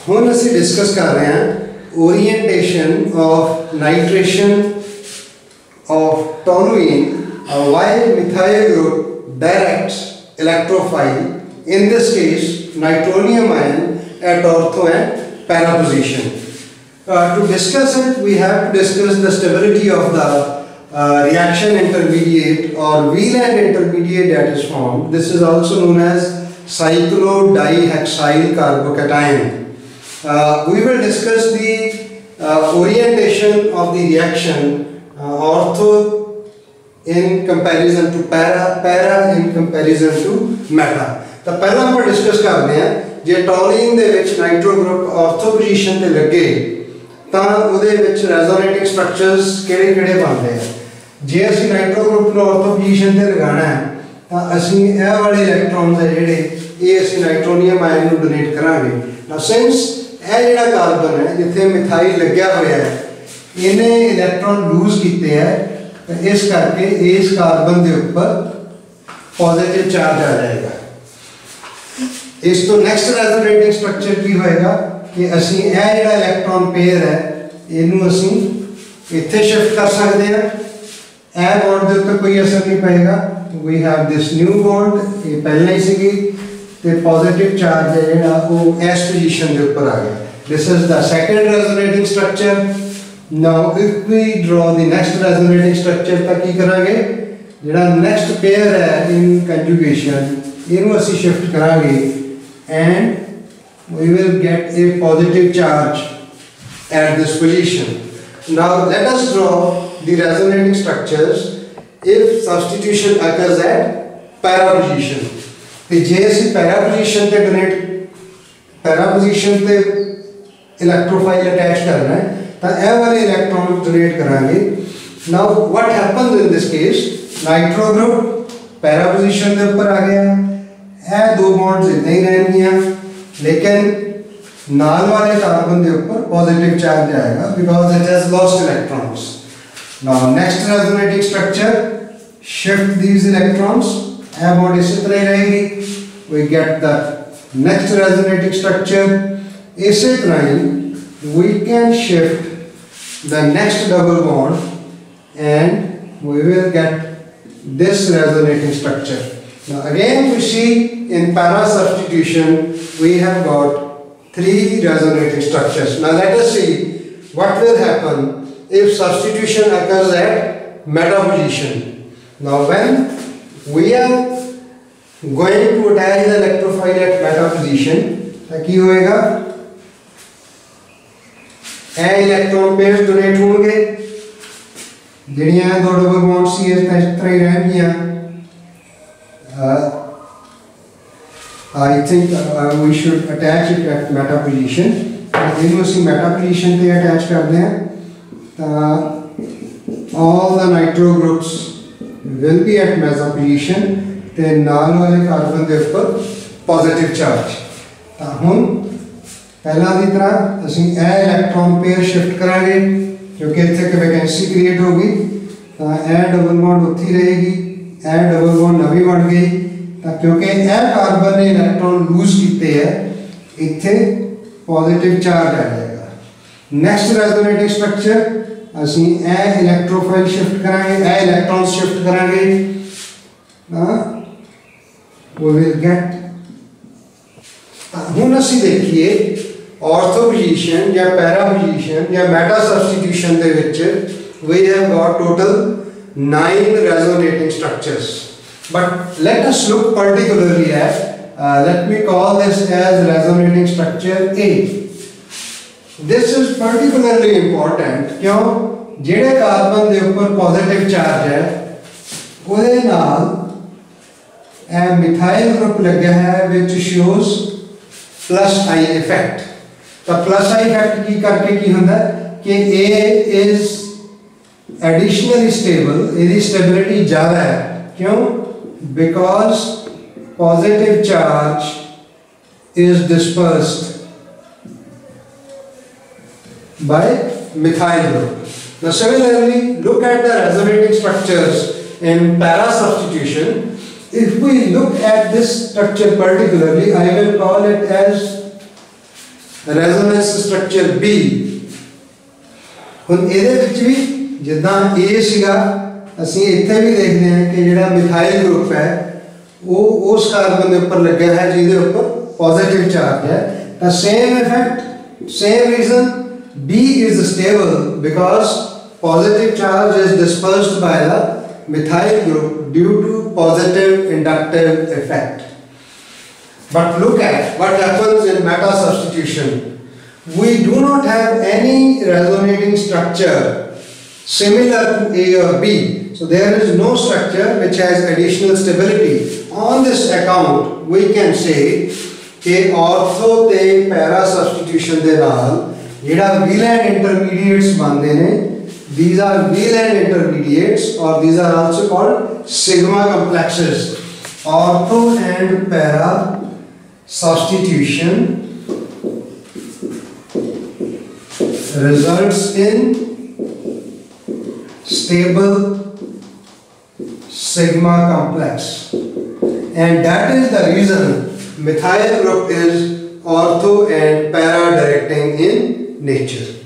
ਹੁਣ ਅਸੀਂ डिस्कस कर रहे हैं orientation of nitration of toluene while methyl group directs electrophile, in this case nitronium ion, at ortho and para position. To discuss it, we have to discuss the stability of the reaction intermediate or Wieland intermediate that is formed. This is also known as cyclodihexyl carbocation. We will discuss the orientation of the reaction ortho in comparison to para in comparison to meta. तो पहला हम discuss करते हैं जे toluene दे विच nitro group ortho position ते लगे ਤਾਂ ਉਹਦੇ ਵਿੱਚ ਰੈਜ਼ੋਨੇਟਿੰਗ ਸਟਰਕਚਰਸ ਕਿਹੜੇ ਬਣਦੇ ਆ। ਜੇ ਅਸੀਂ ਨਾਈਟ੍ਰੋ ਗਰੁੱਪ ਨੂੰ ਆਰਥੋ ਪੋਜੀਸ਼ਨ ਤੇ ਲਗਾਉਣਾ ਹੈ ਤਾਂ ਅਸੀਂ ਇਹ ਵਾਲੇ ਇਲੈਕਟ੍ਰੋਨਸ ਆ ਜਿਹੜੇ ਇਹ ਅਸੀਂ ਨਾਈਟ੍ਰੋਨੀਅਮ ਆਇਨ ਨੂੰ ਡੋਨੇਟ ਕਰਾਂਗੇ। ਨਾ ਸਿੰਸ ਇਹ ਜਿਹੜਾ ਕਾਰਬਨ ਹੈ ਜਿੱਥੇ ਮਿਥਾਈਲ ਲੱਗਿਆ ਹੋਇਆ ਹੈ ਇਹਨੇ ਇਲੈਕਟ੍ਰੋਨ ਲੂਜ਼ ਕੀਤੇ ਹੈ ਤਾਂ ਇਸ ਕਰਕੇ ਇਸ ਕਾਰਬਨ ਦੇ ਉੱਪਰ ਪੋਜ਼ਿਟਿਵ ਚਾਰਜ ਆ ਜਾਏਗਾ। ਇਸ ਤੋਂ ਨੈਕਸਟ ਰੈਜ਼ੋਨੇਟਿੰਗ ਸਟਰਕਚਰ ਕੀ ਹੋਏਗਾ कि असी यह जो इलैक्ट्रॉन पेयर है इनू असी इत्थे शिफ्ट कर सकते हैं। यह बॉन्ड के उत्ते कोई असर नहीं पएगा। We have this new bond, ये पहले ही सी तो पॉजिटिव चार्ज है जो वो इस पोजीशन के ऊपर आ गया। This is the second resonating structure. Now if we draw the next resonating structure तो की करांगे जो नेक्स्ट पेयर है इन कंजुगेशन इनू असी शिफ्ट करांगे and we will get a positive charge at this position. Now let us draw the resonating structures if substitution occurs at para position. तो जे ਅਸੀਂ para position ਤੇ donate para position ਤੇ electrophile attach करना है ਤਾਂ ਇਹ ਵਾਲੇ electron donate ਕਰਾਂਗੇ। Now what happens in this case? Nitro group para position ਦੇ ਉੱਪਰ ਆ ਗਿਆ। ਇਹ ਦੋ bonds इतना ही रहनियां लेकिन नाल वाले कार्बन के ऊपर पॉजिटिव चार्ज आएगा because it has lost electrons. Now next resonating structure shift these electrons ए बॉन्ड इसी तरह रहेगी। We get the next resonating structure इसी तरह we can shift the next double bond and we will get this resonating structure. Now again we see in para substitution we have got three resonating structures. Now let us see what will happen if substitution occurs at meta position. Now when we are going to attach the electrophile at meta position तो की होएगा ए electron pairs donate होंगे जिहड़ियां दो double bond C इस तरह ही रहणगियां। I think we should attach it at meta position. इन्हें उसी meta position पे attach कर दें। All the nitro groups will be at meta position. ते नाल वाले कार्बन के ऊपर positive charge। हम पहला दी तरह असी ए इलेक्ट्रॉन पेयर शिफ्ट करांगे क्योंकि इत्थे एक वैकेंसी क्रिएट होगी। ए डबल बॉन्ड उत्थे रहेगी, ए डबल बॉन्ड नवी बन गई क्योंकि यह कार्बन ने इलेक्ट्रॉन लूज किए हैं इत्थे पॉजिटिव चार्ज आ जाएगा। नेक्स्ट रेजोनेटिंग स्ट्रक्चर असी ए इलेक्ट्रोफाइल शिफ्ट करांगे, ए इलेक्ट्रॉन शिफ्ट करांगे। वी विल गेट हुण असी देखिए ऑर्थो पोजीशन या पैरा पोजीशन या मेटा सब्सटीट्यूशन दे विच we have got total 9 resonating structures. But let us look particularly at let me call this as resonating structure A. This is particularly important क्यों जेड़े carbon के ऊपर positive charge है उहदे नाल ए मिथाइल ग्रुप लगा है which shows plus I effect। तो plus I effect की करके की होंदा कि A is additionally stable, इसकी stability ज़्यादा है क्यों because positive charge is dispersed by methyl group. Now similarly look at the resonating structures in para substitution. If we look at this structure particularly, I will call it as resonance structure B ਹੁਣ ਇਹਦੇ ਵਿੱਚ ਵੀ ਜਿੱਦਾਂ A ਸੀਗਾ ਅਸੀਂ ਇੱਥੇ ਵੀ ਦੇਖਦੇ ਹਾਂ ਕਿ ਜਿਹੜਾ ਮਿਥਾइल ग्रुप है वो उस कार्बन के ऊपर लगा है जिसके ऊपर पॉजिटिव चार्ज है the same effect same reason B is stable because positive charge is dispersed by the methyl group due to positive inductive effect. But look at what happens in meta substitution. We do not have any resonating structure similar to A or B. So there is no structure which has additional stability. On this account, we can say कि ortho ते para substitution दे नाल जेड़ा Wheland intermediates बनते हैं these are Wheland intermediates और these are also called sigma complexes. Ortho and para substitution results in stable sigma complex, and that is the reason methyl group is ortho and para directing in nature.